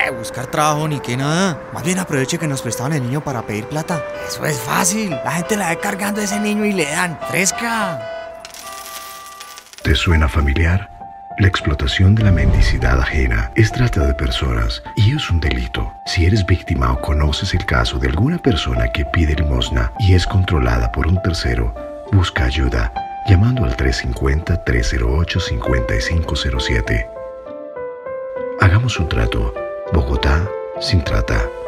Buscar trabajo ni que nada. Más bien aproveche que nos prestaban el niño para pedir plata. Eso es fácil. La gente la ve cargando a ese niño y le dan. ¡Fresca! ¿Te suena familiar? La explotación de la mendicidad ajena es trata de personas y es un delito. Si eres víctima o conoces el caso de alguna persona que pide limosna y es controlada por un tercero, busca ayuda llamando al 350-308-5507. Hagamos un trato. Bogotá sin trata.